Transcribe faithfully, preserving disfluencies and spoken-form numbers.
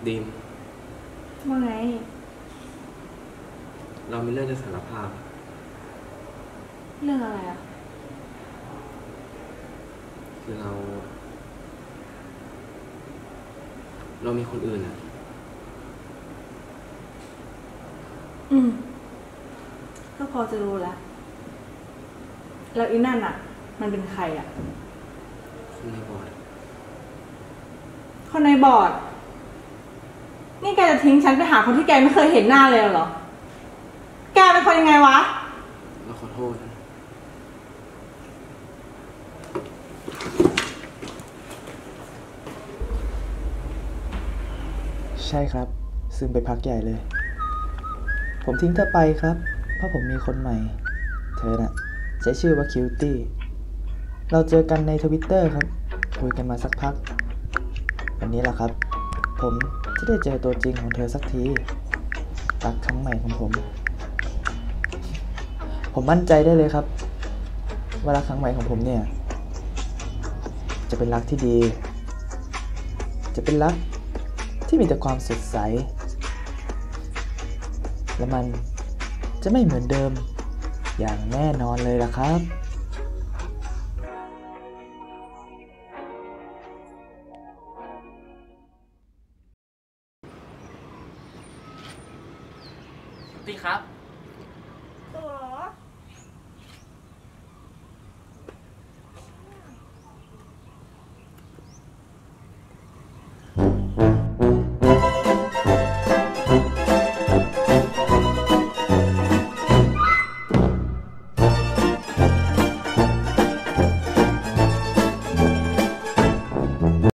ดีมว่าไงเรามีเรื่องจะสารภาพเรื่องอะไรอ่ะคือเรา เรามีคนอื่นอ่ะอืมก็พอจะรู้แล้วแล้วอีนั่นอ่ะ มันเป็นใครอ่ะคนในบอร์ดคนในบอร์ดนี่แกจะทิ้งฉันไปหาคนที่แกไม่เคยเห็นหน้าเลยเหรอแกเป็นคนยังไงวะเราขอโทษนะใช่ครับซึมไปพักใหญ่เลยผมทิ้งเธอไปครับเพราะผมมีคนใหม่เธอน่ะใช้ชื่อว่าคิวตี้เราเจอกันในทวิตเตอร์ครับคุยกันมาสักพักวันนี้แหละครับผมที่ได้เจอตัวจริงของเธอสักทีรักครั้งใหม่ของผมผมมั่นใจได้เลยครับว่ารักครั้งใหม่ของผมเนี่ยจะเป็นรักที่ดีจะเป็นรักที่มีแต่ความสดใสและมันจะไม่เหมือนเดิมอย่างแน่นอนเลยล่ะครับ